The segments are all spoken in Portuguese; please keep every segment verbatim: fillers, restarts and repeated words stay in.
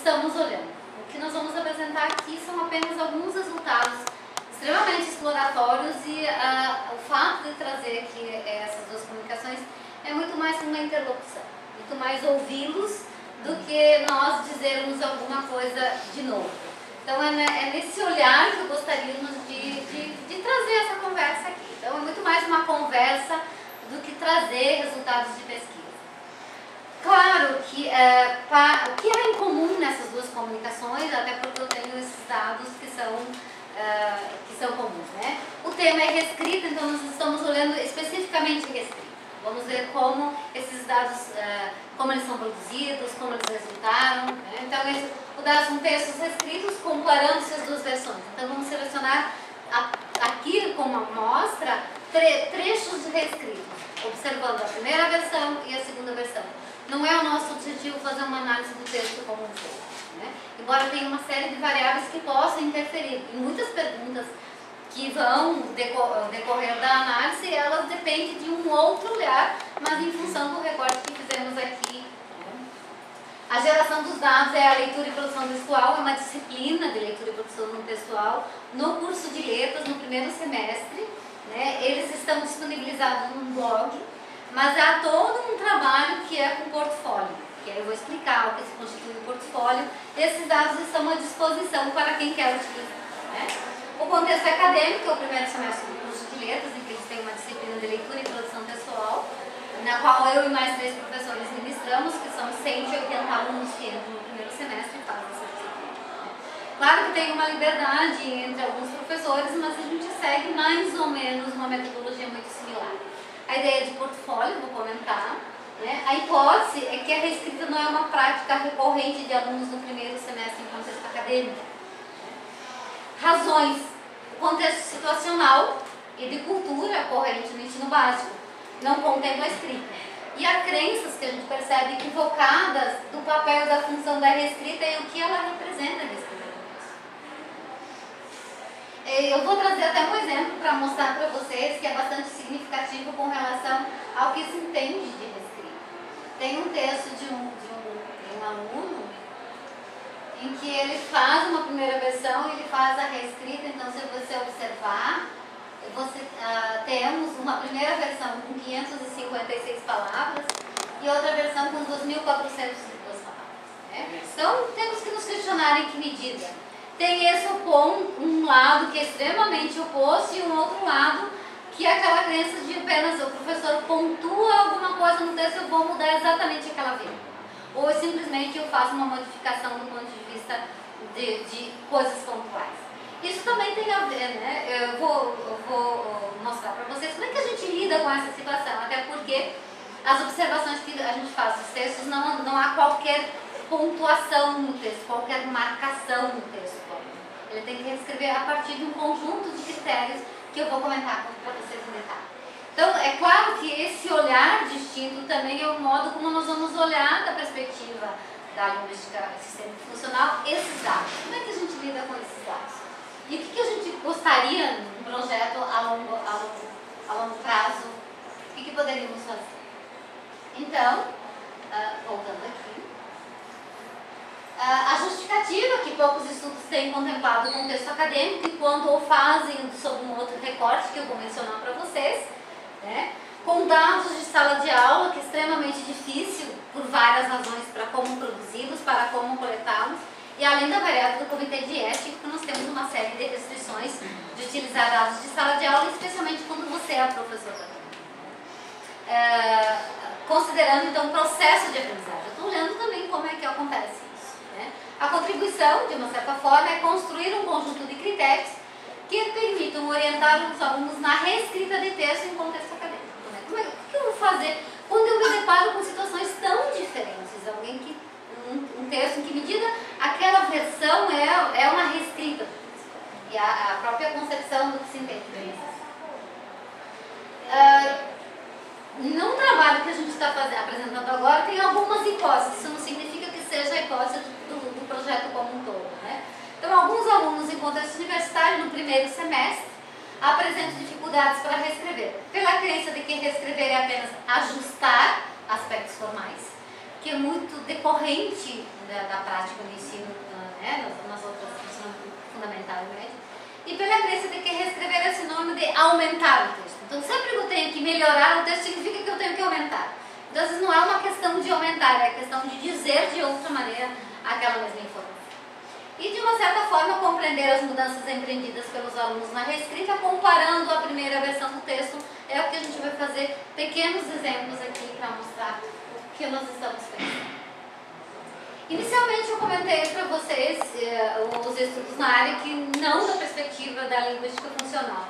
estamos olhando. O que nós vamos apresentar aqui são apenas alguns resultados extremamente exploratórios e uh, o fato de trazer aqui essas duas comunicações é muito mais uma interlocução, muito mais ouvi-los do que nós dizermos alguma coisa de novo. Então é, é nesse olhar que eu gostaria de, de, de trazer essa conversa aqui. Então é muito mais uma conversa do que trazer resultados de pesquisa. Claro que é, pa, o que há em comum nessas duas comunicações, até porque eu tenho esses dados que são, é, que são comuns, né? O tema é reescrita, então nós estamos olhando especificamente reescrita. Vamos ver como esses dados, é, como eles são produzidos, como eles resultaram, né? Então, esse, o dado são textos reescritos comparando essas duas versões. Então, vamos selecionar a, aqui como amostra tre, trechos de reescritos, observando a primeira versão e a segunda versão. Não é o nosso objetivo fazer uma análise do texto como um todo, né? Embora tenha uma série de variáveis que possam interferir. Em muitas perguntas que vão decorrer da análise, elas dependem de um outro olhar, mas em função do recorte que fizemos aqui. A geração dos dados é a leitura e produção textual, é uma disciplina de leitura e produção textual no curso de letras, no primeiro semestre, né? Eles estão disponibilizados no blog, mas há todo um trabalho que é com portfólio, que aí eu vou explicar o que se constitui o portfólio. Esses dados estão à disposição para quem quer utilizar, né? O contexto acadêmico é o primeiro semestre do curso de letras, em que eles têm uma disciplina de leitura e produção textual, na qual eu e mais três professores ministramos, que são cento e oitenta alunos que entram no primeiro semestre e fazem essa disciplina. Claro que tem uma liberdade entre alguns professores, mas a gente segue mais ou menos uma metodologia muito similar. A ideia de portfólio, vou comentar, né? A hipótese é que a reescrita não é uma prática recorrente de alunos no primeiro semestre em contexto acadêmico. Razões: o contexto situacional e de cultura corrente no ensino básico não contempla a escrita. E há crenças que a gente percebe equivocadas do papel da função da reescrita e o que ela representa nesse contexto. Eu vou trazer até um exemplo para mostrar para vocês que é bastante significativo com relação ao que se entende de reescrita. Tem um texto de um, de um, de um aluno em que ele faz uma primeira versão e ele faz a reescrita. Então, se você observar, você, uh, temos uma primeira versão com quinhentas e cinquenta e seis palavras e outra versão com duas mil quatrocentas e duas palavras, né? Então, temos que nos questionar em que medida. Tem esse opom, um lado que é extremamente oposto e um outro lado que é aquela crença de apenas o professor pontua alguma coisa no texto, eu vou mudar exatamente aquela vírgula. Ou simplesmente eu faço uma modificação do ponto de vista de, de coisas pontuais. Isso também tem a ver, né? Eu vou, eu vou mostrar para vocês como é que a gente lida com essa situação, até porque as observações que a gente faz nos textos, não, não há qualquer pontuação no texto, qualquer marcação no texto. Ele tem que reescrever a partir de um conjunto de critérios que eu vou comentar para vocês no detalhe. Então, é claro que esse olhar distinto também é o modo como nós vamos olhar da perspectiva da linguística sistêmica funcional esses dados. Como é que a gente lida com esses dados? E o que, que a gente gostaria num projeto a longo, a longo, a longo prazo, o que, que poderíamos fazer? Então, uh, voltando aqui, uh, a justificativa que poucos estudos têm contemplado o contexto acadêmico e quando o fazem sob um outro recorte que eu vou mencionar para vocês, né? Com dados de sala de aula, que é extremamente difícil por várias razões para como produzi-los, para como coletá-los, e além da variável do comitê de ética, nós temos uma série de restrições de utilizar dados de sala de aula, especialmente quando você é a professora. É, considerando então o processo de aprendizagem, eu estou olhando também como é que acontece isso, né? A contribuição, de uma certa forma, é construir um conjunto de critérios que permitam orientar os alunos na reescrita de texto em contexto acadêmico. Né? Como é, o que eu vou fazer quando eu me deparo com situações tão diferentes? Alguém que, um, um texto em que medida aquela versão é, é uma reescrita do texto. E a, a própria concepção do que se entende por isso. Uh, no trabalho que a gente está apresentando agora, tem algumas hipóteses. Isso não significa que seja a hipótese do, do projeto como um todo, né? Então, alguns alunos em contexto universitário, no primeiro semestre, apresentam dificuldades para reescrever, pela crença de que reescrever é apenas ajustar aspectos formais, que é muito decorrente da, da prática do ensino premissa de que reescrever é sinônimo de aumentar o texto. Então, sempre que eu tenho que melhorar o texto, significa que eu tenho que aumentar. Então, às vezes, não é uma questão de aumentar, é a questão de dizer de outra maneira aquela mesma informação. E, de uma certa forma, compreender as mudanças empreendidas pelos alunos na reescrita, comparando a primeira versão do texto, é o que a gente vai fazer pequenos exemplos aqui para mostrar o que nós estamos pensando. Inicialmente eu comentei para vocês eh, os estudos na área que não da perspectiva da linguística funcional.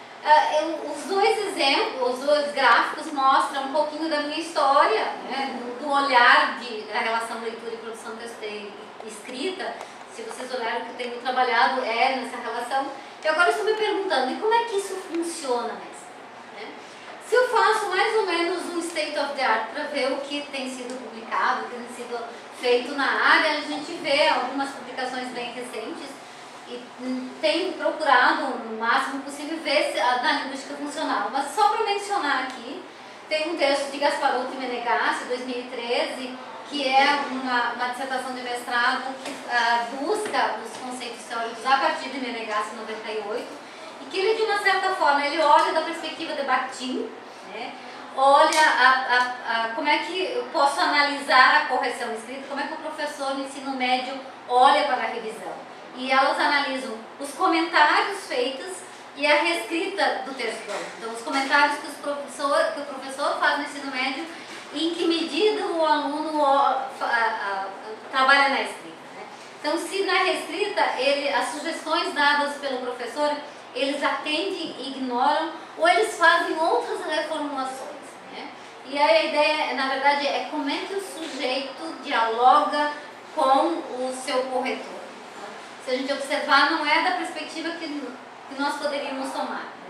Uh, eu, os dois exemplos, os dois gráficos mostram um pouquinho da minha história, né, do, do olhar de, da relação leitura e produção texto e escrita. Se vocês olharem o que eu tenho trabalhado é nessa relação. E agora eu estou me perguntando, e como é que isso funciona mesmo? Né? Se eu faço mais ou menos um state of the art para ver o que tem sido publicado, o que tem sido feito na área, a gente vê algumas publicações bem recentes e tenho procurado o máximo possível ver se, a, na linguística funcional. Mas só para mencionar aqui, tem um texto de Gasparotto e Menegassi, dois mil e treze, que é uma, uma dissertação de mestrado que uh, busca os conceitos teóricos a partir de Menegassi, noventa e oito, e que ele, de uma certa forma, ele olha da perspectiva de Bakhtin, né? Olha a, a, a, como é que eu posso analisar a correção escrita, como é que o professor no ensino médio olha para a revisão. E elas analisam os comentários feitos e a reescrita do texto. Então, os comentários que, os professor, que o professor faz no ensino médio e em que medida o aluno a, a, a, trabalha na escrita. Né? Então, se na reescrita ele, as sugestões dadas pelo professor, eles atendem e ignoram, ou eles fazem outras reformulações. Né? E a ideia, na verdade, é como é que o sujeito dialoga com o seu corretor. Se a gente observar, não é da perspectiva que, que nós poderíamos tomar. Né?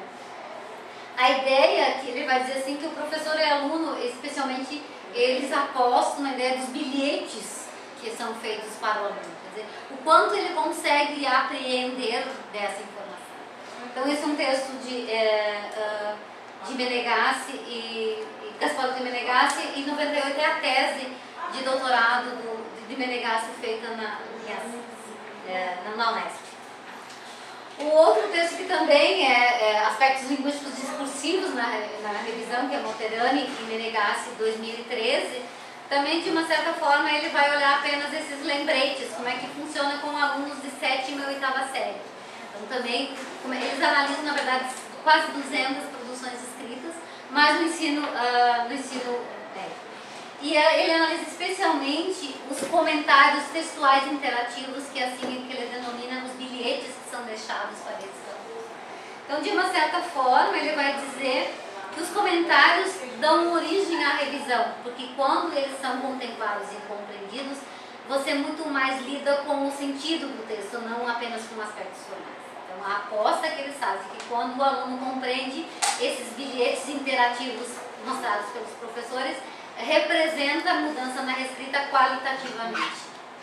A ideia é que ele vai dizer assim que o professor e aluno, especialmente, eles apostam na ideia dos bilhetes que são feitos para o aluno. Quer dizer, o quanto ele consegue apreender dessa informação. Então, esse é um texto de, é, de Menegassi e, e Gasparotto e Menegassi, e em noventa e oito é a tese de doutorado do, de Menegassi feita na Unesp. É, na Unesp. O outro texto que também é, é aspectos linguísticos discursivos na, na revisão, que é Molterani e Menegassi, dois mil e treze, também de uma certa forma ele vai olhar apenas esses lembretes, como é que funciona com alunos de sétima e oitava série. Então também, eles analisam na verdade quase duzentas produções escritas, mas no ensino, uh, no ensino médio. E ele analisa especialmente os comentários textuais interativos, que é assim que ele denomina os bilhetes que são deixados para esses alunos. Então, de uma certa forma, ele vai dizer que os comentários dão origem à revisão, porque quando eles são contemplados e compreendidos, você muito mais lida com o sentido do texto, não apenas com aspectos formais. Então, a aposta que eles fazem é que quando o aluno compreende esses bilhetes interativos mostrados pelos professores, representa a mudança na reescrita qualitativamente.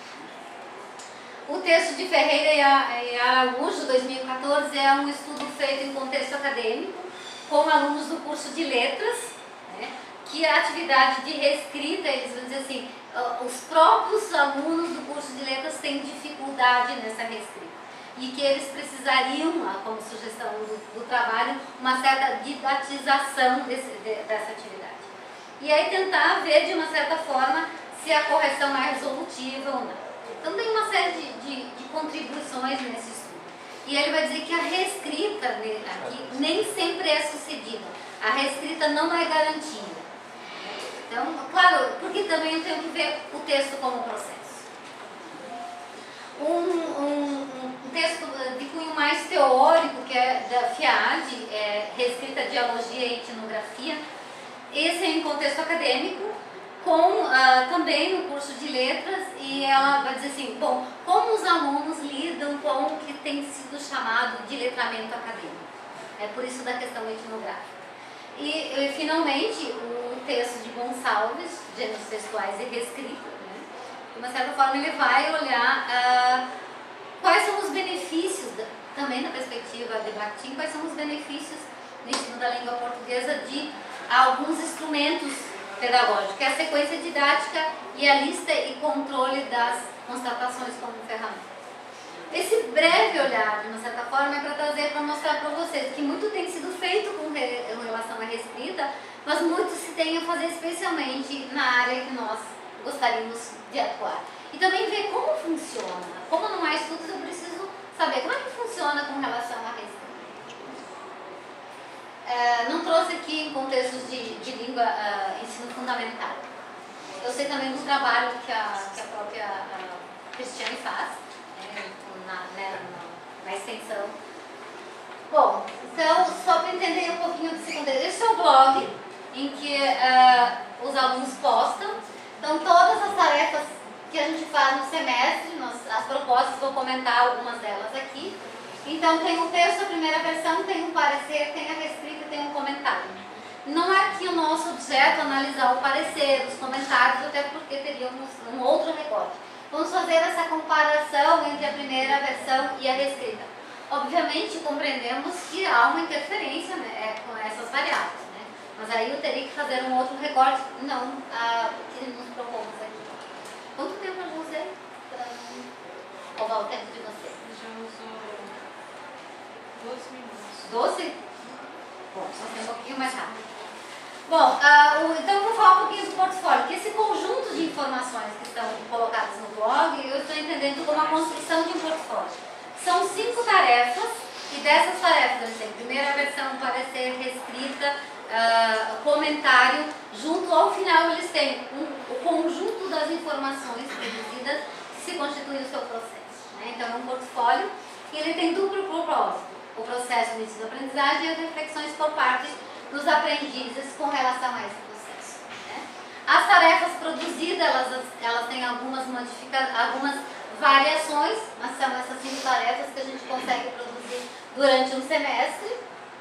O texto de Ferreira e Araújo, dois mil e quatorze, é um estudo feito em contexto acadêmico, com alunos do curso de letras, né, que a atividade de reescrita, eles vão dizer assim, os próprios alunos do curso de letras têm dificuldade nessa reescrita. E que eles precisariam, como sugestão do, do trabalho, uma certa didatização desse, de, dessa atividade. E aí tentar ver de uma certa forma se a correção é resolutiva ou não. Então tem uma série de, de, de contribuições nesse estudo. E ele vai dizer que a reescrita aqui nem sempre é sucedida. A reescrita não é garantida. Então, claro, porque também eu tenho que ver o texto como processo. Um, um, um texto de cunho mais teórico, que é da FIAD, é Reescrita, Dialogia e Etnografia. Esse é em contexto acadêmico, com, uh, também no curso de letras, e ela vai dizer assim, bom, como os alunos lidam com o que tem sido chamado de letramento acadêmico. É por isso da questão etnográfica. E, e finalmente, o texto de Gonçalves, Gêneros Textuais e Reescrita, né? De uma certa forma ele vai olhar uh, quais são os benefícios, da, também na perspectiva de Bakhtin, quais são os benefícios no ensino da língua portuguesa de alguns instrumentos pedagógicos, que é a sequência didática e a lista e controle das constatações como ferramenta. Esse breve olhar, de uma certa forma, é para trazer, para mostrar para vocês que muito tem sido feito com relação à reescrita, mas muito se tem a fazer especialmente na área que nós gostaríamos de atuar. E também ver como funciona. Como não há estudos, eu preciso saber como é que funciona com relação à reescrita. Uh, não trouxe aqui em contextos de, de língua uh, ensino fundamental. Eu sei também do trabalho que a, que a própria uh, Cristiane faz, né, na, né, na, na extensão. Bom, então, só para entender um pouquinho desse contexto, esse é o blog em que uh, os alunos postam. Então, todas as tarefas que a gente faz no semestre, nós, as propostas, vou comentar algumas delas aqui. Então, tem o texto, a primeira versão, tem um parecer, tem a reescrita e tem um comentário. Não é aqui o nosso objeto analisar o parecer, os comentários, até porque teríamos um outro recorte. Vamos fazer essa comparação entre a primeira versão e a reescrita. Obviamente, compreendemos que há uma interferência, né, com essas variáveis, né? Mas aí eu teria que fazer um outro recorte, não a que nos propomos aqui. Quanto tempo eu usei? Qual vai o tempo de você? Já usou doze minutos. doze? Bom, só tem um pouquinho mais rápido. Bom, uh, o, então eu vou falar um pouquinho do portfólio, que esse conjunto de informações que estão colocadas no blog, eu estou entendendo como a construção de um portfólio. São cinco tarefas, e dessas tarefas eles têm primeira versão, parecer, reescrita, uh, comentário, junto ao final eles têm um, o conjunto das informações produzidas que se constitui o seu processo, né? Então é um portfólio e ele tem duplo propósito. O processo de ensino-aprendizagem e as reflexões por parte dos aprendizes com relação a esse processo, né? As tarefas produzidas, elas, elas têm algumas modificações, algumas variações, mas são essas cinco tarefas que a gente consegue produzir durante um semestre.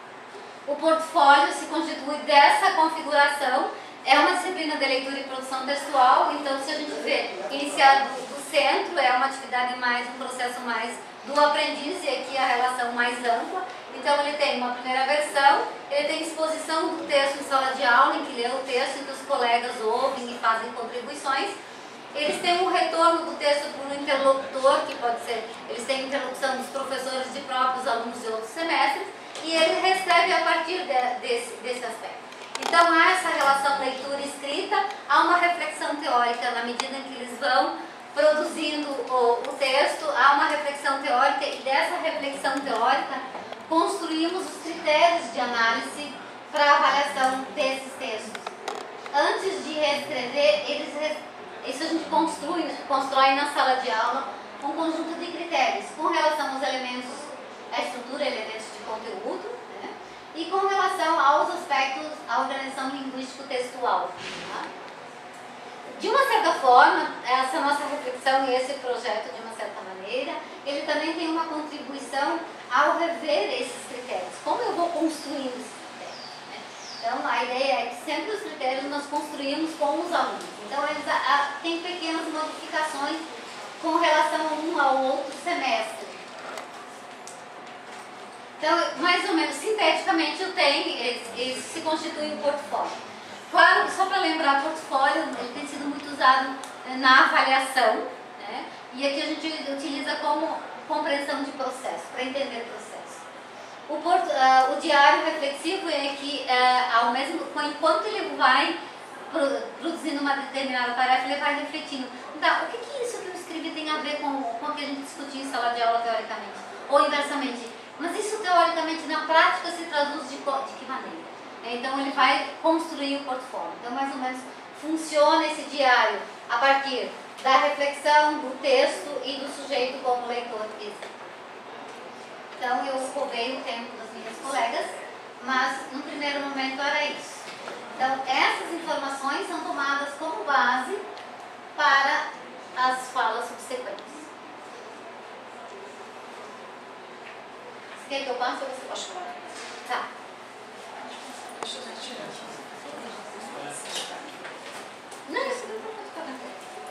O portfólio se constitui dessa configuração, é uma disciplina de leitura e produção textual, então se a gente vê iniciar do, do centro, é uma atividade mais, um processo mais do aprendiz, e aqui a relação mais ampla. Então ele tem uma primeira versão, ele tem exposição do texto em sala de aula, em que lê o texto e que os colegas ouvem e fazem contribuições. Eles têm um retorno do texto por um interlocutor, que pode ser, eles têm interlocução dos professores de próprios alunos de outros semestres, e ele recebe a partir de, desse, desse aspecto. Então há essa relação leitura e escrita, há uma reflexão teórica na medida em que eles vão produzindo o, o texto, há uma reflexão teórica, e dessa reflexão teórica construímos os critérios de análise para a avaliação desses textos. Antes de reescrever, eles, isso a gente construi, constrói na sala de aula um conjunto de critérios com relação aos elementos, à estrutura, elementos de conteúdo, né? E com relação aos aspectos, à organização linguístico-textual. Tá? De uma certa forma, essa nossa reflexão e esse projeto, de uma certa maneira, ele também tem uma contribuição ao rever esses critérios. Como eu vou construindo esses critérios, né? Então, a ideia é que sempre os critérios nós construímos com os alunos. Então, eles a, a, têm pequenas modificações com relação a um ao outro semestre. Então, mais ou menos, sinteticamente, eu tenho, esse se constitui um portfólio. Claro, só para lembrar, portfólio ele tem sido muito usado na avaliação, né? E aqui a gente utiliza como compreensão de processo, para entender o processo. O, port, uh, o diário reflexivo é que, uh, ao mesmo, enquanto ele vai produzindo uma determinada tarefa, ele vai refletindo. Então, o que, que isso que eu escrevi tem a ver com, com o que a gente discutiu em sala de aula teoricamente? Ou inversamente, mas isso teoricamente na prática se traduz de, de que maneira? Então ele vai construir o portfólio. Então mais ou menos funciona esse diário a partir da reflexão, do texto e do sujeito como leitor. Então eu roubei o tempo das minhas colegas, mas no primeiro momento era isso. Então essas informações são tomadas como base para as falas subsequentes. Você quer que eu passe ou você pode falar? Tá. Deixa eu retirar. Não, isso não pode ficar na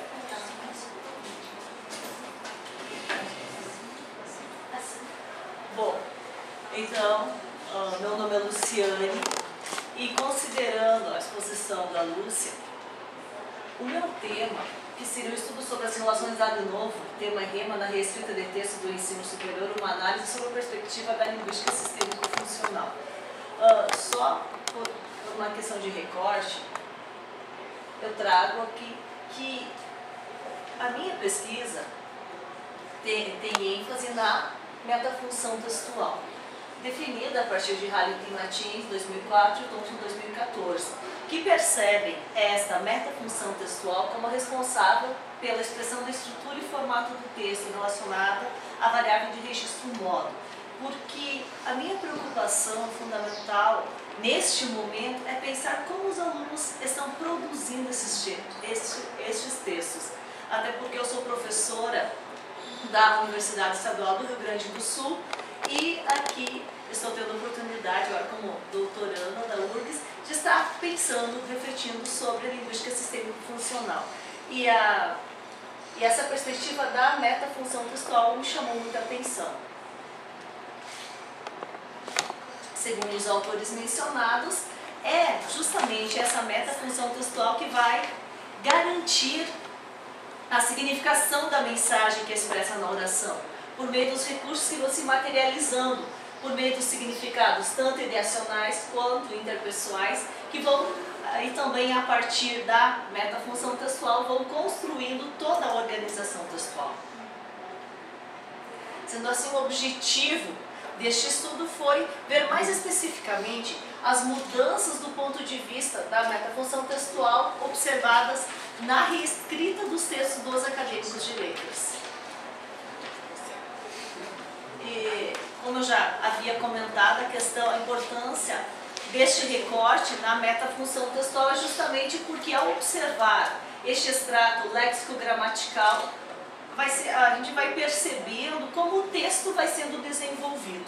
Bom, então, uh, meu nome é Luciane e considerando a exposição da Lúcia, o meu tema que seria o estudo sobre as relações dado novo, tema rema na reescrita de texto do ensino superior, uma análise sobre a perspectiva da linguística sistêmico-funcional. Uh, só por, por uma questão de recorte, eu trago aqui que a minha pesquisa tem, tem ênfase na metafunção textual, definida a partir de Hallett e Martins, dois mil e quatro, e Thompson, dois mil e quatorze, que percebem esta metafunção textual como responsável pela expressão da estrutura e formato do texto relacionada à variável de registro modo. Porque a minha preocupação fundamental neste momento é pensar como os alunos estão produzindo esses, estes, estes textos. Até porque eu sou professora da Universidade Estadual do Rio Grande do Sul e aqui estou tendo a oportunidade, agora como doutoranda da U R G S, de estar pensando, refletindo sobre a linguística sistêmico-funcional. E, a, e essa perspectiva da metafunção textual me chamou muita atenção. Segundo os autores mencionados, é justamente essa metafunção textual que vai garantir a significação da mensagem que é expressa na oração, por meio dos recursos que vão se materializando, por meio dos significados tanto ideacionais quanto interpessoais, que vão, e também a partir da metafunção textual, vão construindo toda a organização textual. Sendo assim, o objetivo deste estudo foi ver mais especificamente as mudanças do ponto de vista da metafunção textual observadas na reescrita dos textos dos acadêmicos de letras. E, como eu já havia comentado, a questão, a importância deste recorte na metafunção textual é justamente porque, ao observar este extrato léxico-gramatical, vai ser, a gente vai percebendo como o texto vai sendo desenvolvido.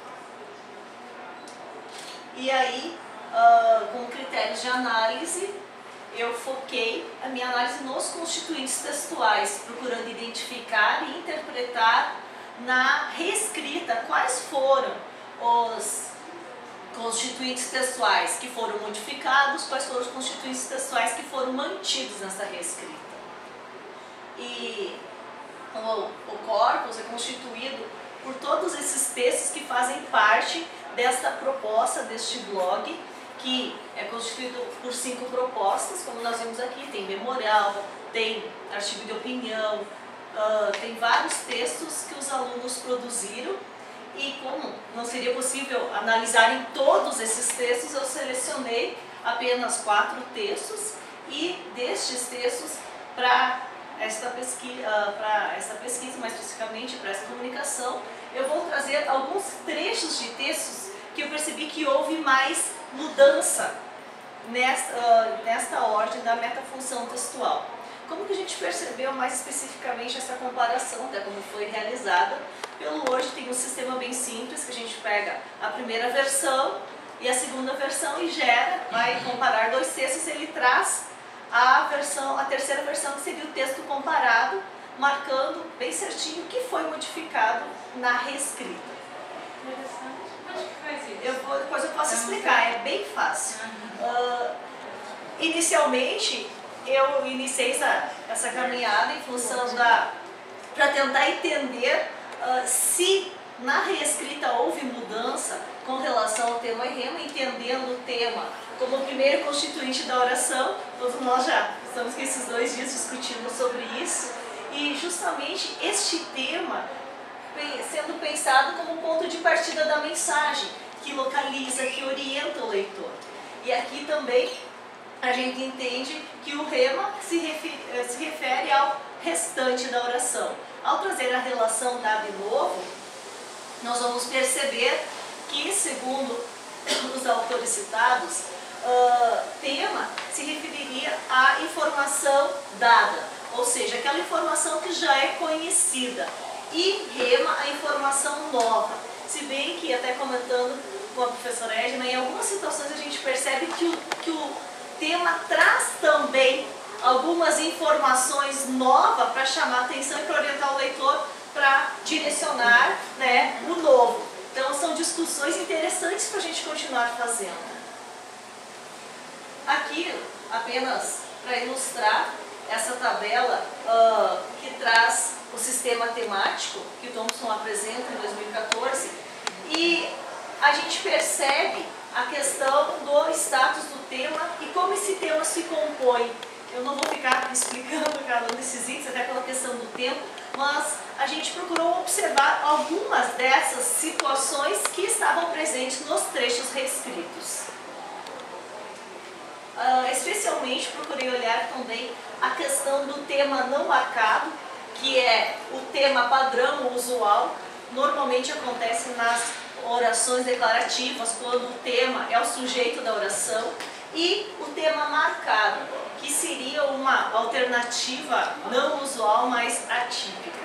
E aí, uh, com critérios de análise, eu foquei a minha análise nos constituintes textuais, procurando identificar e interpretar na reescrita quais foram os constituintes textuais que foram modificados, quais foram os constituintes textuais que foram mantidos nessa reescrita. E o, o corpus é constituído por todos esses textos que fazem parte desta proposta, deste blog, que é constituído por cinco propostas, como nós vimos aqui. Tem memorial, tem artigo de opinião, uh, tem vários textos que os alunos produziram, e como não seria possível analisar em todos esses textos, eu selecionei apenas quatro textos, e destes textos, para esta pesquisa, uh, para essa pesquisa, mais especificamente para essa comunicação, eu vou trazer alguns trechos de textos que eu percebi que houve mais mudança nesta, uh, nesta ordem da metafunção textual. Como que a gente percebeu mais especificamente essa comparação, até como foi realizada? Pelo Word tem um sistema bem simples, que a gente pega a primeira versão e a segunda versão e gera, vai comparar dois textos, ele traz a, versão, a terceira versão, que seria o texto comparado, marcando bem certinho o que foi modificado na reescrita. Interessante. Onde que faz isso? Eu vou, depois eu posso explicar, é bem fácil. Uh, inicialmente, eu iniciei essa, essa caminhada em função da... para tentar entender uh, se na reescrita houve mudança com relação ao tema e rema, entendendo o tema como o primeiro constituinte da oração. Todos nós já estamos com esses dois dias discutindo sobre isso, e justamente este tema sendo pensado como ponto de partida da mensagem, que localiza, que orienta o leitor. E aqui também a gente entende que o rema se refere, se refere ao restante da oração. Ao trazer a relação dado e novo, nós vamos perceber que, segundo os autores citados, uh, tema se referiria à informação dada, ou seja, aquela informação que já é conhecida, e rema a informação nova. Se bem que, até comentando com a professora Edna, em algumas situações a gente percebe que o, que o tema traz também algumas informações novas para chamar a atenção e para orientar o leitor para direcionar, né, o novo. Então são discussões interessantes para a gente continuar fazendo. Aqui, apenas para ilustrar, essa tabela uh, que traz o sistema temático que o Thompson apresenta em dois mil e quatorze, e a gente percebe a questão do status do tema e como esse tema se compõe. Eu não vou ficar explicando cada um desses itens, até pela questão do tempo, mas a gente procurou observar algumas dessas situações que estavam presentes nos trechos reescritos. Uh, especialmente procurei olhar também a questão do tema não marcado, que é o tema padrão ou usual. Normalmente acontece nas orações declarativas, quando o tema é o sujeito da oração, e o tema marcado, que seria uma alternativa não usual, mas atípica.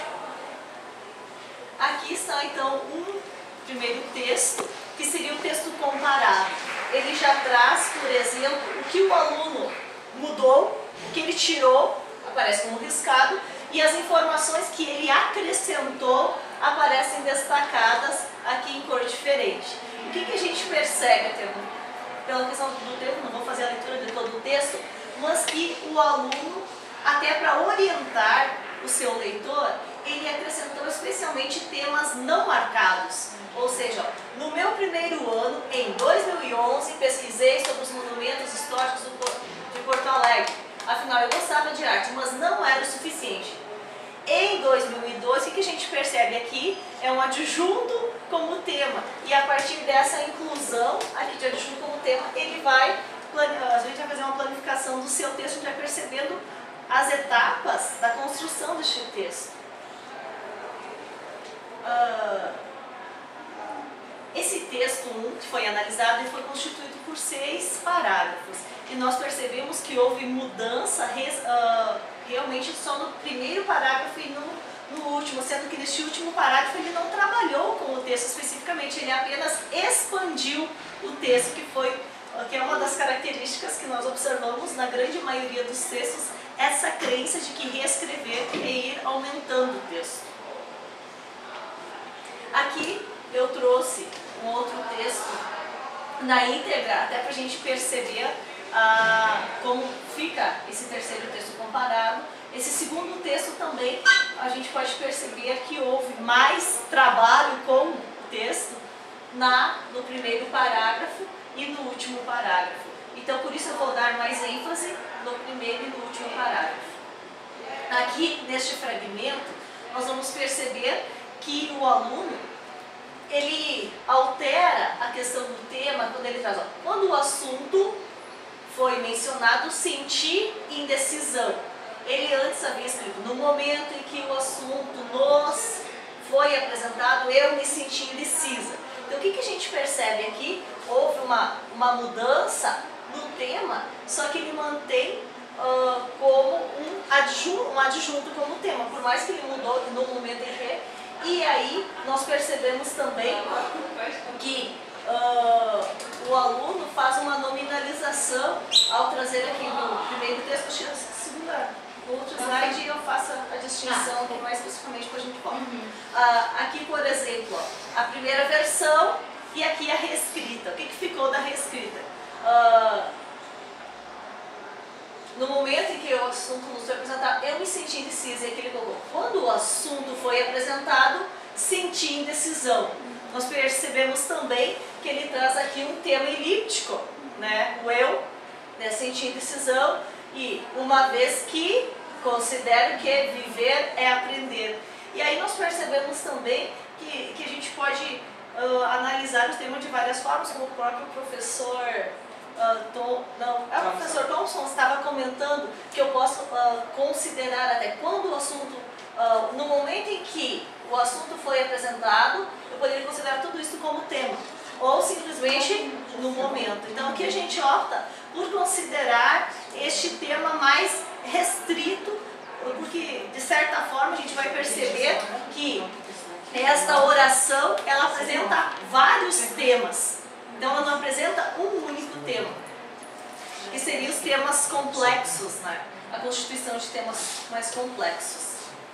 Aqui está então um primeiro texto, que seria o texto comparado. Ele já traz, por exemplo, o que o aluno mudou, o que ele tirou, aparece como riscado, e as informações que ele acrescentou aparecem destacadas aqui em cor diferente. O que, que a gente percebe até pela questão do texto, não vou fazer a leitura de todo o texto, mas que o aluno, até para orientar o seu leitor, ele acrescentou especialmente temas não marcados. Ou seja, ó, no meu primeiro ano, em dois mil e onze, pesquisei sobre os monumentos históricos de Porto Alegre. Afinal, eu gostava de arte, mas não era o suficiente. Em dois mil e doze, o que a gente percebe aqui é um adjunto como tema. E a partir dessa inclusão aqui de adjunto como tema, ele vai, a gente vai fazer uma planificação do seu texto, a gente vai percebendo as etapas da construção deste texto. Uh, esse texto um, que foi analisado, ele foi constituído por seis parágrafos. E nós percebemos que houve mudança res, uh, realmente só no primeiro parágrafo e no, no último, sendo que neste último parágrafo ele não trabalhou com o texto especificamente, ele apenas expandiu o texto, que, foi, uh, que é uma das características que nós observamos na grande maioria dos textos, essa crença de que reescrever é ir aumentando o texto. Aqui eu trouxe um outro texto na íntegra, até para a gente perceber ah, como fica esse terceiro texto comparado. Esse segundo texto também a gente pode perceber que houve mais trabalho com o texto na, no primeiro parágrafo e no último parágrafo. Então por isso eu vou dar mais ênfase no primeiro e no último parágrafo. Aqui neste fragmento nós vamos perceber que o aluno, ele altera a questão do tema quando ele traz, ó, quando o assunto foi mencionado, senti indecisão. Ele antes havia escrito, no momento em que o assunto nos foi apresentado, eu me senti indecisa. Então o que, que a gente percebe aqui? Houve uma, uma mudança no tema, só que ele mantém uh, como um adjunto, um adjunto como tema, por mais que ele mudou no momento em que. E aí nós percebemos também que uh, o aluno faz uma nominalização ao trazer aqui no primeiro texto, segunda, no outro slide eu faço a distinção um pouco mais especificamente para a gente falar. Uhum. Uh, aqui, por exemplo, ó, a primeira versão e aqui a reescrita. O que, que ficou da reescrita? Uh, No momento em que o assunto nos foi apresentado, eu me senti indecisa. E aqui ele colocou, quando o assunto foi apresentado, senti indecisão. Nós percebemos também que ele traz aqui um tema elíptico, né? O eu, né? Senti indecisão, e uma vez que considero que viver é aprender. E aí nós percebemos também que, que a gente pode uh, analisar o tema de várias formas, como o próprio professor... Uh, Tom, não, é o professor Thompson estava comentando que eu posso uh, considerar até quando o assunto, uh, no momento em que o assunto foi apresentado, eu poderia considerar tudo isso como tema, ou simplesmente no momento. Então aqui a gente opta por considerar este tema mais restrito, porque de certa forma a gente vai perceber que esta oração ela apresenta vários temas. Então ela não apresenta um único tema, que seriam os temas complexos, né? A constituição de temas mais complexos.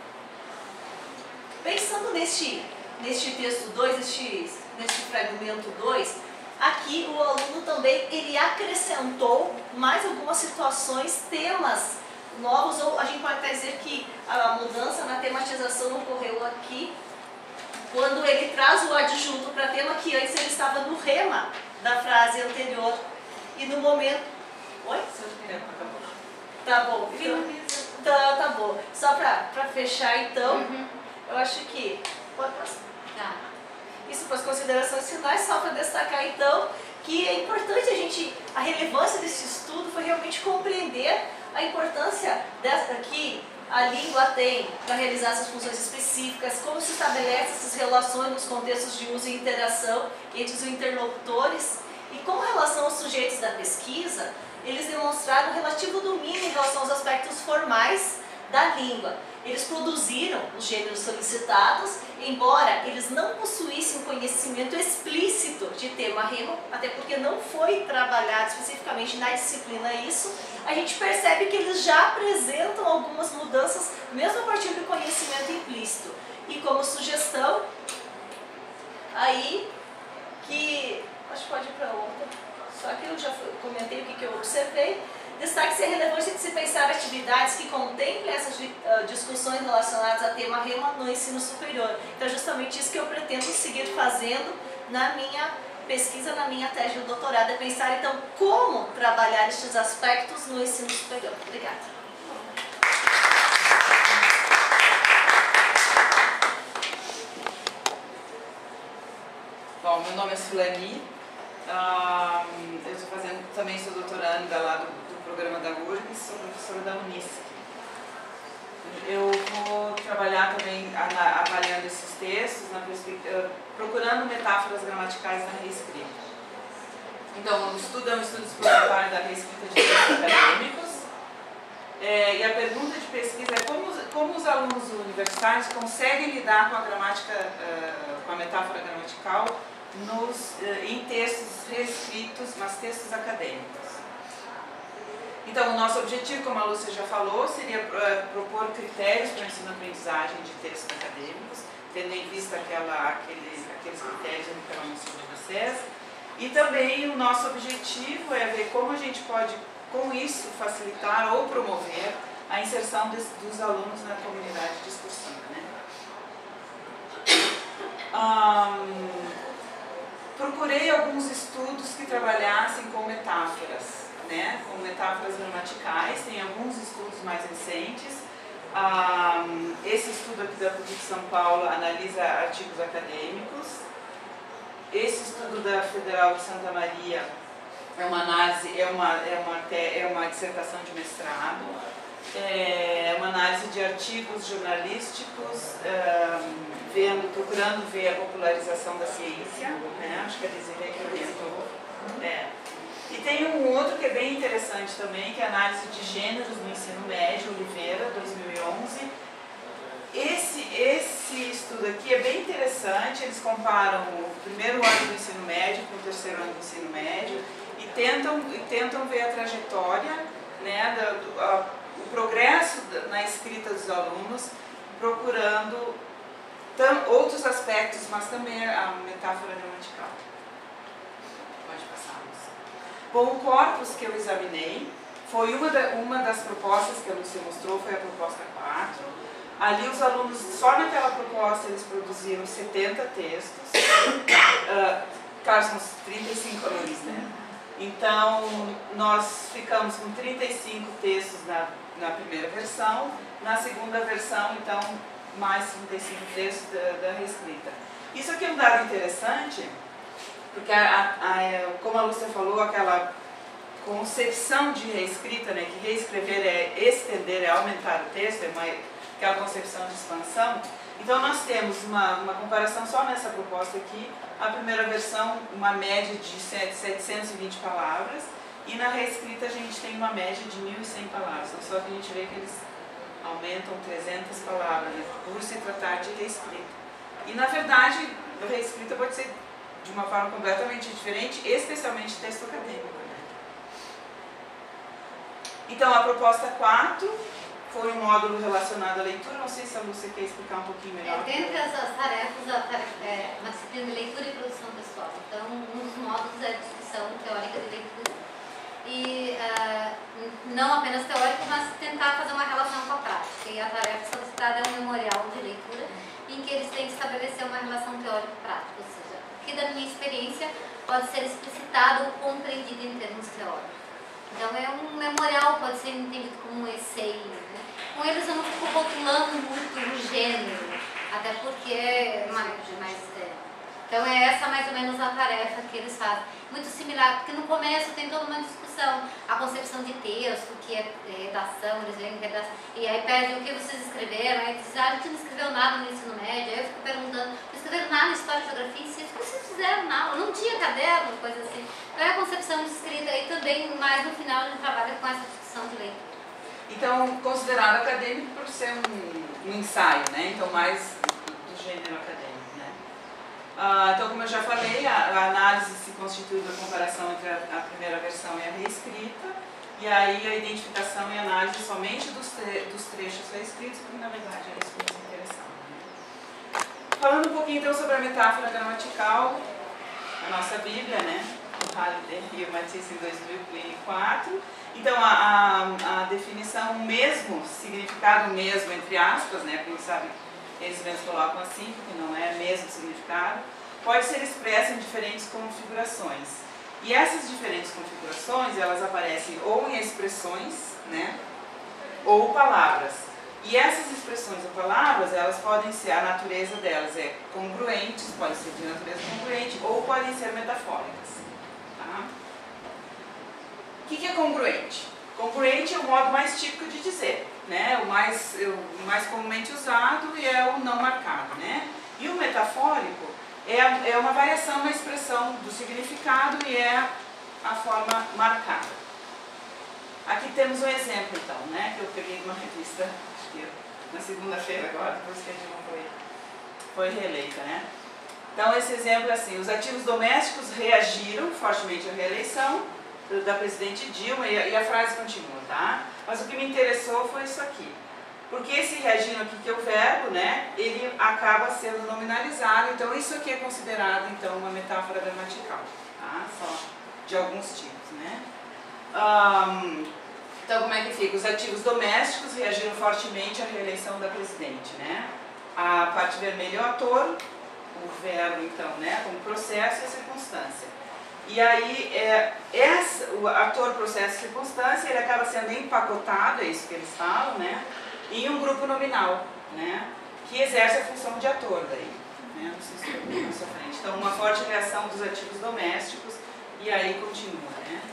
Pensando neste, neste texto dois, neste, neste fragmento dois, aqui o aluno também ele acrescentou mais algumas situações, temas novos, ou a gente pode até dizer que a mudança na tematização ocorreu aqui, quando ele traz o adjunto para tema que antes ele estava no rema da frase anterior. E no momento... Oi? Seu tempo acabou. Tá bom. Finaliza. Tá, tá bom. Só para fechar, então, Uhum. eu acho que... Pode passar. Tá. Isso para as considerações finais, só para destacar, então, que é importante a gente... A relevância desse estudo foi realmente compreender a importância dessa que a língua tem para realizar essas funções específicas, como se estabelece essas relações nos contextos de uso e interação entre os interlocutores, e com relação aos sujeitos da pesquisa, eles demonstraram relativo domínio em relação aos aspectos formais da língua. Eles produziram os gêneros solicitados, embora eles não possuíssem um conhecimento explícito de tema rema, até porque não foi trabalhado especificamente na disciplina isso, a gente percebe que eles já apresentam algumas mudanças, mesmo a partir do conhecimento implícito. E como sugestão, aí que... acho que pode ir para outra, só que eu já comentei o que, que eu observei. Destaque-se a relevância de se pensar atividades que contemplem essas uh, discussões relacionadas a tema rema no ensino superior. Então é justamente isso que eu pretendo seguir fazendo na minha pesquisa, na minha tese de doutorado, é pensar então como trabalhar estes aspectos no ensino superior. Obrigada. Bom, meu nome é Sulani, uh, eu estou fazendo, também sou doutoranda lá do, do programa da U R G, sou professora da Unisc. Eu vou trabalhar também ana, avaliando esses textos, na uh, procurando metáforas gramaticais na reescrita. Então, o estudo é um estudo exploratório da reescrita de textos acadêmicos, é, e a pergunta de pesquisa é como, como os alunos universitários conseguem lidar com a gramática, uh, com a metáfora gramatical nos, uh, em textos reescritos, mas textos acadêmicos. Então, o nosso objetivo, como a Lúcia já falou, seria uh, propor critérios para o ensino-aprendizagem de textos acadêmicos, tendo em vista aquela, aquele, aqueles critérios que eu mencionei de vocês. E também o nosso objetivo é ver como a gente pode, com isso, facilitar ou promover a inserção des, dos alunos na comunidade discursiva, né? Um, procurei alguns estudos que trabalhassem com metáforas, né? Com metáforas gramaticais, tem alguns estudos mais recentes. Um, esse estudo aqui da PUC de São Paulo analisa artigos acadêmicos. Esse estudo da Federal de Santa Maria é uma análise, é uma, é uma, é uma dissertação de mestrado, é uma análise de artigos jornalísticos, um, vendo, procurando ver a popularização da ciência, né? Acho que a Desirê que orientou. É. E tem um outro que é bem interessante também, que é a análise de gêneros no ensino médio, Oliveira, dois mil e onze. Esse, esse estudo aqui é bem interessante, eles comparam o primeiro ano do ensino médio com o terceiro ano do ensino médio e tentam, e tentam ver a trajetória, né, do, a, o progresso na escrita dos alunos, procurando tam, outros aspectos, mas também a metáfora gramatical. Pode passar, Lúcia. Bom, o corpus que eu examinei foi uma, da, uma das propostas que a Lúcia mostrou, foi a proposta quatro. Ali os alunos, só naquela proposta, eles produziram setenta textos, uh, claro, são trinta e cinco alunos, né? Então, nós ficamos com trinta e cinco textos na, na primeira versão, na segunda versão, então, mais trinta e cinco textos da, da reescrita. Isso aqui é um dado interessante, porque, a, a, a, como a Lúcia falou, aquela concepção de reescrita, né, que reescrever é estender, é aumentar o texto, é uma... aquela concepção de expansão. Então nós temos uma, uma comparação só nessa proposta aqui, a primeira versão uma média de setecentas e vinte palavras e na reescrita a gente tem uma média de mil e cem palavras, então, só que a gente vê que eles aumentam trezentas palavras, né, por se tratar de reescrita. E na verdade a reescrita pode ser de uma forma completamente diferente, especialmente texto acadêmico, né? Então a proposta quatro foi um módulo relacionado à leitura, não sei se a Lúcia quer explicar um pouquinho melhor. É, dentre as, as tarefas, a tarefa, é uma disciplina de leitura e produção textual. Então, um dos módulos é a discussão teórica de leitura. e uh, não apenas teórico, mas tentar fazer uma relação com a prática. E a tarefa solicitada é um memorial de leitura em que eles têm que estabelecer uma relação teórico-prática, ou seja, o que da minha experiência pode ser explicitado ou compreendido em termos teóricos. Então é um memorial, pode ser entendido como um essay, né? Com eles eu não fico rotulando muito o gênero, até porque é mais, mais é. Então é essa mais ou menos a tarefa que eles fazem. Muito similar, porque no começo tem toda uma discussão, a concepção de texto, o que é redação, eles leem redação, e aí pedem o que vocês escreveram, aí dizem, ah, a gente não escreveu nada no ensino médio, aí eu fico perguntando, não escreveram nada em história, geografia, ciência, o que vocês fizeram na aula? Não tinha caderno, coisa assim. Então é a concepção de escrita, e também mais no final a gente trabalha com essa discussão de leitura. Então, considerado acadêmico por ser um, um ensaio, né? Então, mais do, do gênero acadêmico, né? Ah, então, como eu já falei, a, a análise se constitui da comparação entre a, a primeira versão e a reescrita, e aí a identificação e análise somente dos, tre dos trechos reescritos, porque na verdade é isso que nos interessa. Né? Falando um pouquinho então sobre a metáfora gramatical, a nossa Bíblia, né? O Halliday e o Matisse em dois mil e quatro. Então, a, a, a definição mesmo, significado mesmo, entre aspas, né, porque sabe, eles mesmos colocam assim, porque não é mesmo significado, pode ser expressa em diferentes configurações. E essas diferentes configurações, elas aparecem ou em expressões, né, ou palavras. E essas expressões ou palavras, elas podem ser, a natureza delas é congruentes, podem ser de natureza congruente, ou podem ser metafóricas. Tá? O que é congruente? Congruente é o modo mais típico de dizer, né? o, mais, o mais comumente usado e é o não marcado. Né? E o metafórico é, é uma variação na expressão do significado e é a forma marcada. Aqui temos um exemplo, então, né? que eu peguei de uma revista, acho que na segunda-feira agora, depois que a gente não foi, foi reeleita. Né? Então, esse exemplo é assim: os ativos domésticos reagiram fortemente à reeleição da presidente Dilma, e a, e a frase continua, tá? Mas o que me interessou foi isso aqui. Porque esse reagindo aqui, que é o verbo, né, ele acaba sendo nominalizado, então isso aqui é considerado, então, uma metáfora gramatical, tá? Só de alguns tipos, né? Um, então, como é que fica? Os ativos domésticos reagiram fortemente à reeleição da presidente, né? A parte vermelha é o ator, o verbo, então, né, como processo e a circunstância. E aí, é, essa, o ator, processo e circunstância, ele acaba sendo empacotado, é isso que eles falam, né, em um grupo nominal, né, que exerce a função de ator daí, né, não sei se eu estou na sua frente. Então, uma forte reação dos ativos domésticos, e aí continua, né.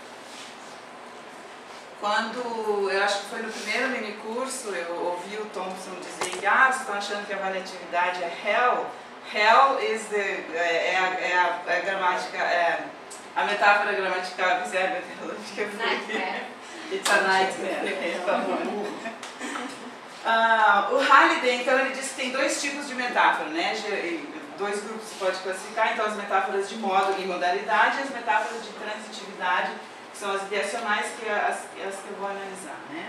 Quando, eu acho que foi no primeiro minicurso, eu ouvi o Thompson dizer que, ah, vocês estão achando que a variatividade é hell? Hell is the, é, é, a, é, a, é a gramática, é a metáfora gramatical que serve Nightmare. It's a nightmare. uh, o Halliday, então, ele diz que tem dois tipos de metáfora, né? Dois grupos se pode classificar, então as metáforas de modo e modalidade e as metáforas de transitividade, que são as ideacionais, que é as, as que eu vou analisar, né?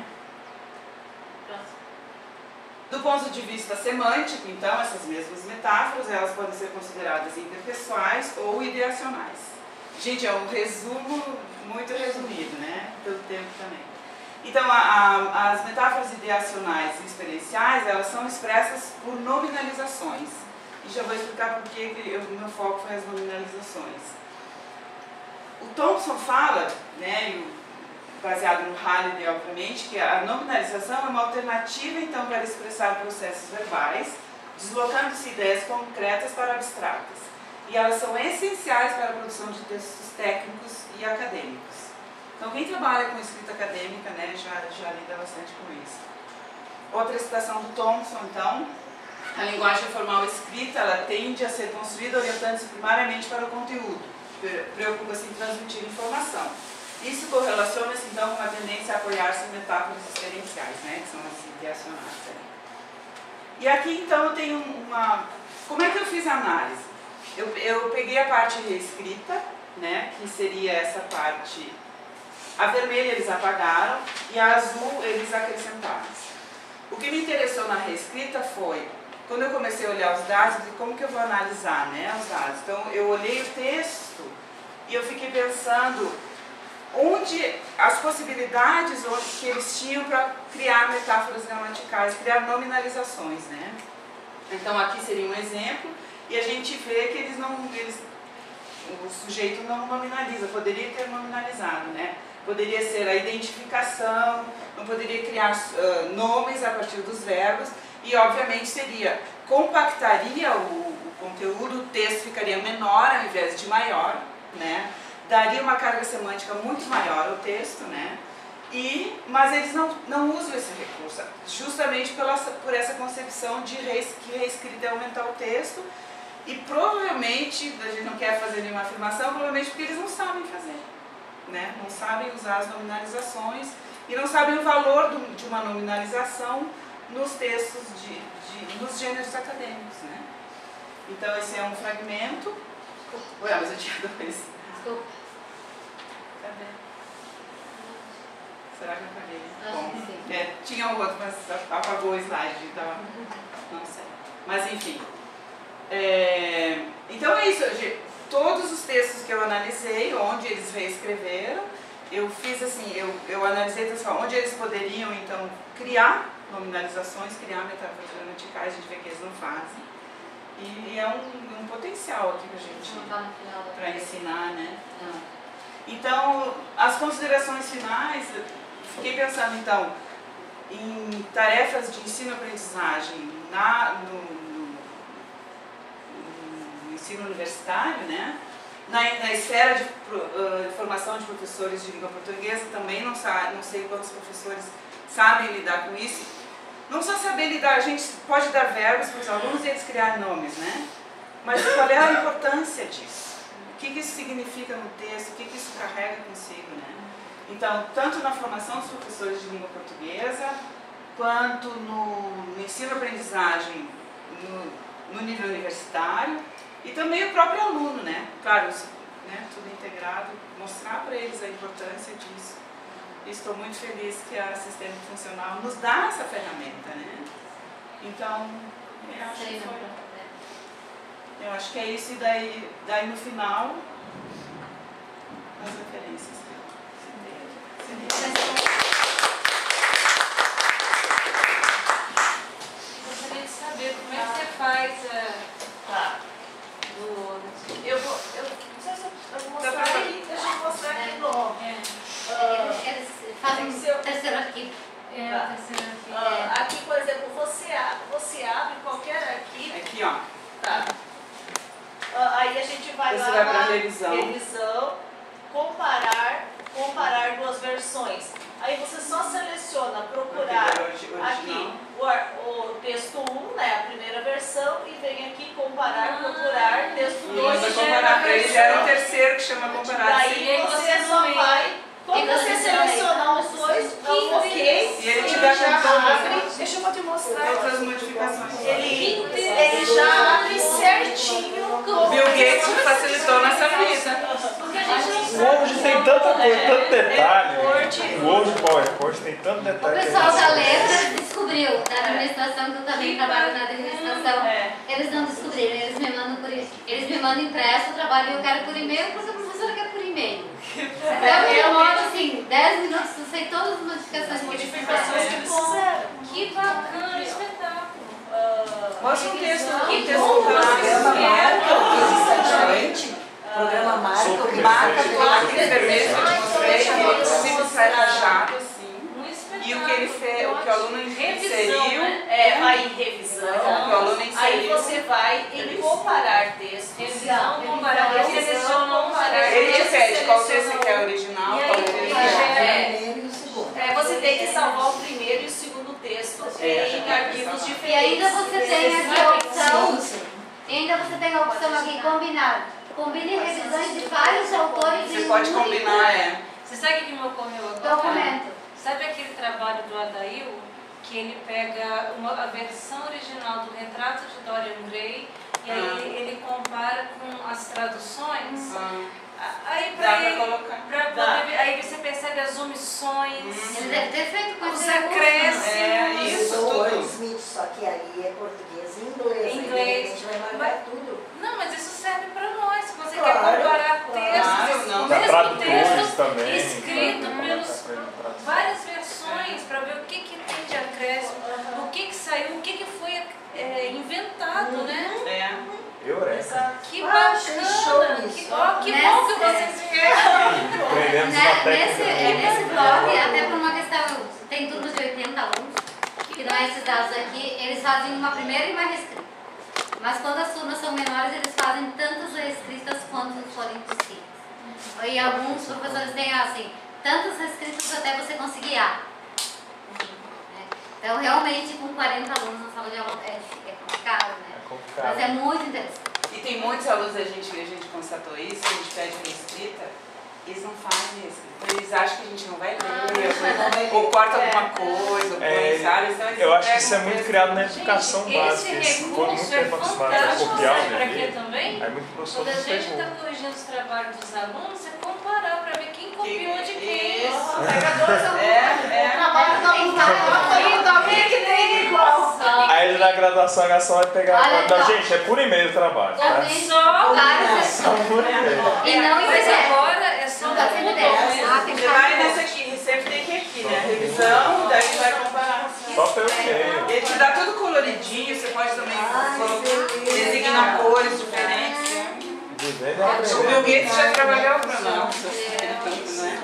Do ponto de vista semântico, então, essas mesmas metáforas, elas podem ser consideradas interpessoais ou ideacionais. Gente, é um resumo muito resumido, né? Pelo tempo também. Então, a, a, as metáforas ideacionais e experienciais, elas são expressas por nominalizações. E já vou explicar por que o meu foco foi as nominalizações. O Thompson fala, né, baseado no Halliday, obviamente, que a nominalização é uma alternativa, então, para expressar processos verbais, deslocando-se ideias concretas para abstratas. E elas são essenciais para a produção de textos técnicos e acadêmicos. Então, quem trabalha com escrita acadêmica, né, já, já lida bastante com isso. Outra citação do Thompson, então: a linguagem formal escrita, ela tende a ser construída orientando-se primariamente para o conteúdo, preocupa-se em transmitir informação. Isso correlaciona-se, então, com a tendência a apoiar-se em metáforas experienciais, né, que são as ideacionais. Né? E aqui, então, eu tenho uma... Como é que eu fiz a análise? Eu, eu peguei a parte reescrita, né, que seria essa parte... A vermelha eles apagaram e a azul eles acrescentaram. O que me interessou na reescrita foi, quando eu comecei a olhar os dados, como que eu vou analisar, né, os dados? Então, eu olhei o texto e eu fiquei pensando... onde as possibilidades que eles tinham para criar metáforas gramaticais, criar nominalizações, né? Então aqui seria um exemplo, e a gente vê que eles não, eles, o sujeito não nominaliza, poderia ter nominalizado, né? Poderia ser a identificação, não poderia criar uh, nomes a partir dos verbos, e obviamente seria, compactaria o, o conteúdo, o texto ficaria menor ao invés de maior, né? Daria uma carga semântica muito maior ao texto, né? E, mas eles não, não usam esse recurso, justamente pela, por essa concepção de reis, que reescrita é aumentar o texto, e provavelmente, a gente não quer fazer nenhuma afirmação, provavelmente porque eles não sabem fazer, né? Não sabem usar as nominalizações e não sabem o valor do, de uma nominalização nos textos, de, de, nos gêneros acadêmicos, né? Então esse é um fragmento. Ué, mas eu tinha dois. Desculpa. Cadê? Será que eu apaguei? Acho Bom, que sim. é, tinha um outro, mas apagou o slide, então não sei. Mas enfim. É, então é isso, gente. Todos os textos que eu analisei, onde eles reescreveram, eu fiz assim, eu, eu analisei dessa forma, onde eles poderiam então criar nominalizações, criar metáforas gramaticais, a gente vê que eles não fazem. E é um, um potencial aqui pra gente, para ensinar, né? Não. Então, as considerações finais, eu fiquei pensando então em tarefas de ensino-aprendizagem na, no, no, no ensino universitário, né? Na, na esfera de uh, formação de professores de língua portuguesa, também não, não sei quantos professores sabem lidar com isso. Não só saber lidar, a gente pode dar verbos para os alunos e eles criarem nomes, né? Mas qual é a importância disso? O que, que isso significa no texto? O que, que isso carrega consigo, né? Então, tanto na formação dos professores de língua portuguesa, quanto no, no ensino-aprendizagem no, no nível universitário, e também o próprio aluno, né? Claro, isso, né? Tudo integrado, mostrar para eles a importância disso. Estou muito feliz que a Sistema Funcional nos dá essa ferramenta, né? Então, eu acho que foi, eu acho que é isso, e daí, daí no final, as referências. Gostaria de saber como é que você faz a... Tá. do... Eu vou, eu não sei se eu, eu vou mostrar aqui, deixa eu mostrar aqui no... É, Eles, eles fazem Tem que ser- um terceiro arquivo. é Tá. a terceira aqui. Ah, aqui, por exemplo, você abre, você abre qualquer arquivo, Aqui, ó. tá? Ah, aí a gente vai Você lá vai pra na revisão. revisão, comparar, comparar duas versões. Aí você só seleciona procurar Origi- original. aqui o, ar- o texto um, né, a primeira versão, e vem aqui comparar, Ah, procurar texto E dois. vai já é comparar uma para ele, versão. gera um terceiro que chama comparar. Daí você só vai, quando E você você seleciona selecionar os dois, dá um ok, E ele te dá já com todas abre. as- Deixa eu te mostrar. Outras modificações. Ele, ele já abre certinho. Bill Gates me facilitou nessa vida. Porque a gente não O sabe. Word tem tanta coisa, tanto detalhe. Word. O Word PowerPoint tem tanto O detalhe. que pessoal a gente da esquece. letra descobriu, da administração, que eu também trabalho na administração, É. eles não descobriram, eles me mandam por eles me mandam impresso o trabalho e eu quero por e-mail, porque a professora quer por e-mail. Então eu demoro assim, dez minutos, eu sei todas as modificações que eles Modificações que fizeram. eles fizeram. Que bacana, espetáculo. Ah, Mostra um texto, um Que texto bom, clássico. Programa Marca. Marca lá, aquele vermelho que eu te mostrei, que ele inclusive sai rajado assim. Um espetáculo. E o que ele fez, o que o aluno inseriu, Revisão, né? É, aí revisão. o que o aluno Aí inseriu. você vai em comparar textos. Revisão, comparar, Revisão, ele seleciona um, comparar. Ele te Esse pede qual texto seleciona você quer, um. original, E aí, qual ele texto já- você quer. É, Primeiro e o segundo. é, você tem que salvar o primeiro e o segundo texto É, em já arquivos vai diferentes. E ainda você tem aqui a opção, Sim, sim. e ainda você tem a opção aqui, combinar. Combine revisões de vários autores Você em pode um combinar, único é. Você sabe o que me ocorreu agora? documento. Sabe aquele trabalho do Adail, que ele pega uma, a versão original do Retrato de Dorian Gray e aí Ah. ele, ele compara com as traduções? Ah, Aí, Dá pra pra ele- colocar. pra Dá. poder- aí você percebe as omissões, Ele deve ter feito com os esse recurso, acréscimos. É, Eu isso sou o tudo. Wordsmith, só que ali é português e inglês. Em aí inglês. A gente vai marcar tudo. Não, mas isso serve para nós. Se você Claro, quer comparar claro. textos, Claro, não. o Pra mesmo tradutores texto também. escrito Eureka. Que Ah, achei show bacana! isso. Que, ó, que Nessa- bom que vocês vieram! Aprendemos Né, uma nesse, técnica. é, nesse blog, até por uma questão, tem turmas de oitenta alunos, que não é esses dados aqui, eles fazem uma primeira e uma reescrita. Mas quando as turmas são menores, eles fazem tantas reescritas quanto forem possíveis. E alguns professores têm assim, tantas reescritas até você conseguir A. Então, realmente, com quarenta alunos na sala de aula é, é complicado, né? É complicado. Mas é muito interessante. E tem muitos alunos, a gente, a gente constatou isso, a gente pede reescrita, eles não fazem reescrita. Eles acham que a gente não vai ler, Ah, ou, ou corta É. alguma coisa, ou É, põe, sabe? Então, eles Eu acho que isso é pegam muito mesmo. criado na educação Gente, básica. Eles esse foram muito recurso é tempo acostumados a fantástico, copiar sabe o pra quê dever. também? Aí muito professor Quando a não gente pegou. está corrigindo os trabalhos dos alunos, você comparar para ver quem copiou de quem. Isso. Pega dois alunos. É, é. Trabalho da aluna. Também que tem igual. Aí na graduação a Gação vai pegar. Olha Não, só. gente, é por e-mail o trabalho, tá? Também Só várias Só por e-mail. E não em Mas P D F. agora é só Não dar dá pra tudo ideia. Ah, tem mesmo. Você vai nesse aqui, sempre tem que ir aqui, né? Revisão, daí vai comparar. Só pelo e-mail. Ele te dá tudo coloridinho, você pode também Ai, colocar, que beleza. designar cores diferentes. Vivendo e O aprendendo. Bill Gates já trabalhou para não, né?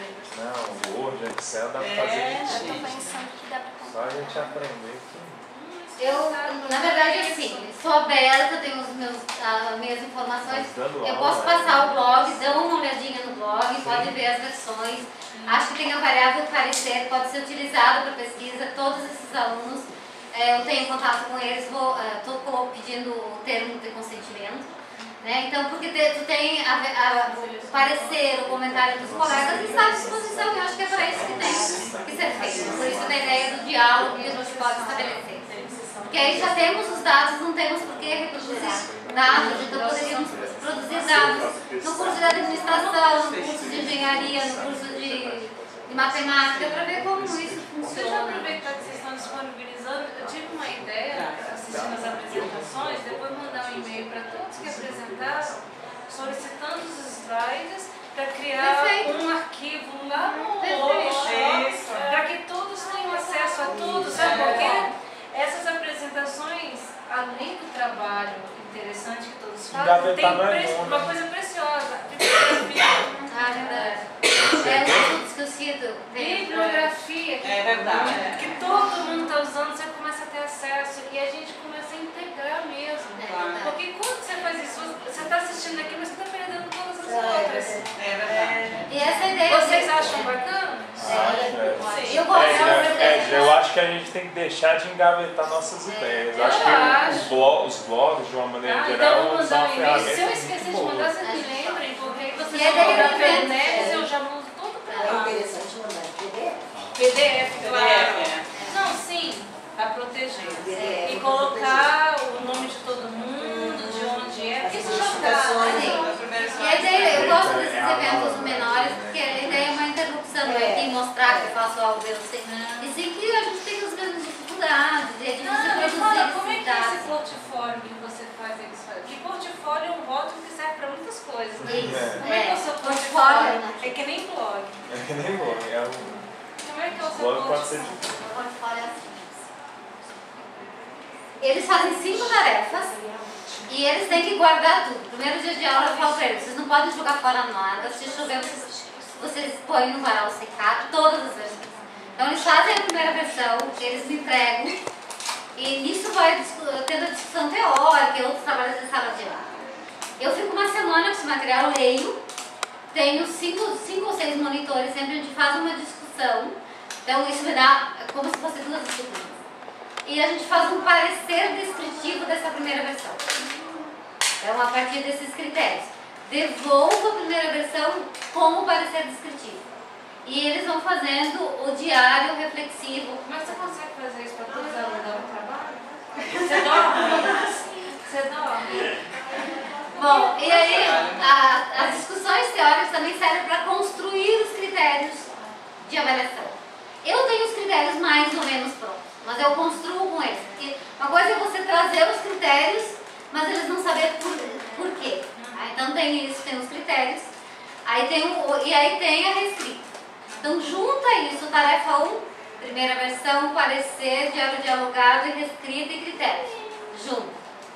Não, o Word, Excel dá pra fazer É, de Eu tô tudo. pensando que dá pra Só a gente aprender que... Eu, na verdade, assim, sou aberta, tenho os meus, as minhas informações. Dando Eu aula, posso né? passar o blog, dão uma olhadinha no blog, pode ver as versões. Acho que tem a variável parecer, pode ser utilizado para pesquisa. Todos esses alunos, eh, eu tenho contato com eles, estou pedindo o termo de consentimento. Né? Então, porque te, tu tem a, a, o parecer, o comentário dos colegas está à disposição, e eu acho que é para isso que tem que ser feito. Por isso a ideia do diálogo que a gente pode estabelecer. Porque aí já temos os dados, não temos por que reproduzir dados, então poderíamos produzir dados no curso de administração, no curso de engenharia, no curso de, de matemática, para ver como isso Deixa eu funciona. aproveitar que vocês estão disponibilizando. Eu tive uma ideia, assistindo as apresentações, depois mandar um e-mail para todos que apresentaram, solicitando os slides para criar Perfeito. um arquivo lá no Perfeito. workshop, Isso. para que todos tenham acesso a tudo, sabe por quê? Essas apresentações, além do trabalho interessante que todos fazem, tem Engavetar não é pre- bom, uma né? coisa preciosa, bibliografia. Ah, verdade. É os estudos que eu cito. Bibliografia, que, É verdade. que todo mundo está usando, você começa a ter acesso e a gente começa a integrar mesmo. É verdade. Porque quando você faz isso, você está assistindo aqui, mas você está perdendo todas as É, outras. É verdade. E essa ideia. Vocês de- acham bacana? Eu gosto É, dessa é, é, ideia. eu acho que a gente tem que deixar de engavetar nossas ideias. Eu Eu acho que acho. os blogs, os blogs, de uma maneira Ah, então geral, eu vou são mandar uma um e-mail. ferramenta Se eu muito esquecer de boa. mandar, vocês me lembrem, porque aí vocês E a vão ideia mandar do pelo evento, net, é. eu já mando tudo pra É lá. interessante mandar P D F. P D F, claro. É. Não, sim, a proteger. P D F. E colocar o nome de todo mundo, de onde é, porque isso já Notificações. está. As primeiras E a ideia, eu gosto desses É a eventos aula. menores, porque a ideia é uma interrupção, não é É. quem mostrar que eu faço algo eu sei. E sim que a gente tem as mesmas dificuldades, e é difícil Ah, me produzir fala, esses como é que é esse dados. portfólio que você faz? Eles fazem? Porque portfólio é um rótulo que serve para muitas coisas, né? Isso, Como é que é o seu portfólio, portfólio? né? É que nem blog. É que nem blog. É um Como é que é o seu blog pode ser portfólio? de O portfólio é assim. Eles fazem cinco tarefas e eles têm que guardar tudo. Primeiro dia de aula eu falo para eles, vocês não podem jogar fora nada, se chover vocês, vocês põem no varal secar todas as versões. Então eles fazem a primeira versão, eles me entregam e nisso vai discu- tendo a discussão teórica e outros trabalhos de sala de aula. Eu fico uma semana com esse material, leio, tenho cinco, cinco ou seis monitores, sempre a gente faz uma discussão, então isso me dá como se fosse duas disciplinas. E a gente faz um parecer descritivo dessa primeira versão. Então, a partir desses critérios, devolvo a primeira versão como parecer descritivo. E eles vão fazendo o diário reflexivo. Mas você consegue fazer isso para todos os alunos do trabalho? Você dorme? Você dorme? Bom, e aí a- as discussões teóricas também servem para construir os critérios de avaliação. Eu tenho os critérios mais ou menos prontos, mas eu construo com eles. Porque uma coisa é você trazer os critérios, mas eles não saber por, por quê. Tá? Então tem isso, tem os critérios, aí tem o, e aí tem a reescrita. Então junta isso, tarefa um, primeira versão, parecer, diário dialogado e reescrita e critérios. Junta.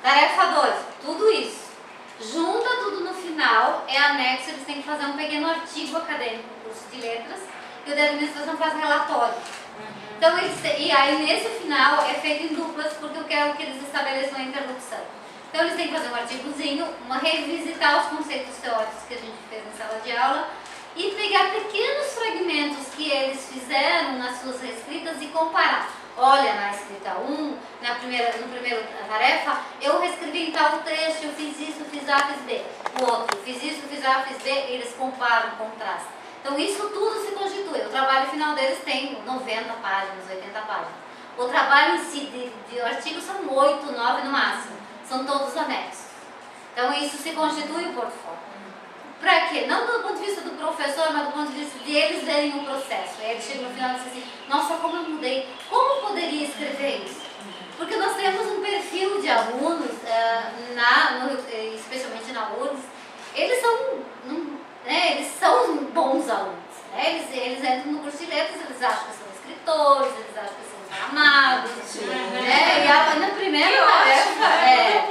Tarefa dois, tudo isso. Junta tudo no final, é anexo, eles têm que fazer um pequeno artigo acadêmico, curso de letras, e o de administração faz relatório. Então, eles, e aí nesse final é feito em duplas, porque eu quero que eles estabeleçam a interlocução. Então eles têm que fazer um artigozinho, uma, revisitar os conceitos teóricos que a gente fez na sala de aula e pegar pequenos fragmentos que eles fizeram nas suas reescritas e comparar. Olha, na escrita um, na primeira, no primeiro tarefa, eu reescrevi em tal trecho, eu fiz isso, fiz A, fiz B. O outro, fiz isso, fiz A, fiz B, eles comparam, contrastam. Então isso tudo se constitui. O trabalho final deles tem noventa páginas, oitenta páginas. O trabalho em si de, de artigos são oito, nove no máximo. São todos anexos. Então isso se constitui o portfólio. Para quê? Não do ponto de vista do professor, mas do ponto de vista de eles verem o processo. Aí eles chegam no final e dizem assim, nossa, como eu mudei, como eu poderia escrever isso? Porque nós temos um perfil de alunos, uh, na, no, especialmente na U R G S, eles são, um, né, eles são bons alunos. Né? Eles, eles entram no curso de letras, eles acham que são escritores, eles acham que são amados. Né? E a, na primeira tarefa, é,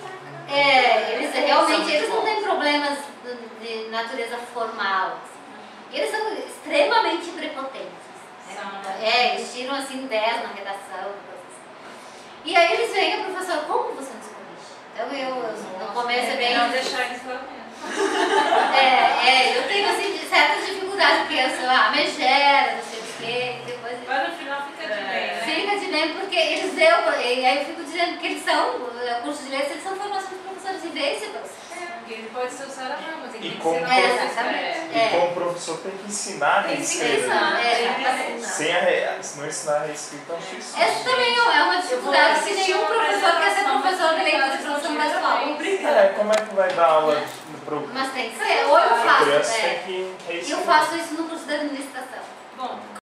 é, eles realmente eles não têm problemas de natureza formal. Assim. Eles são extremamente prepotentes. Né? É, eles tiram assim dez na redação. Assim. E aí eles vêm, professor, como você nos corrige? Então eu, no começo é bem... Não deixar eles pelo É, é, eu tenho assim certas dificuldades, porque eu sou a megera, não sei o quê, depois... Mas no final fica de bem, né? Fica de bem, porque eles eu, e aí eu fico dizendo que eles são, o curso de letras, eles são formação de professores invencíveis. Ele pode ser o Saravá, mas ele E tem que como ser É, na exatamente. E É. como professor tem que ensinar a Tem que reescrever. ensinar, é, exatamente. Sem a re... Se não ensinar a reescrita, eu acho isso. Essa também é uma dificuldade que nenhum professor quer ser professor de leitura de produção visual. É, como é que vai dar aula pro... Mas tem que ser, ou eu A faço, criança é, tem que eu reescrever. faço isso no curso de administração. Bom,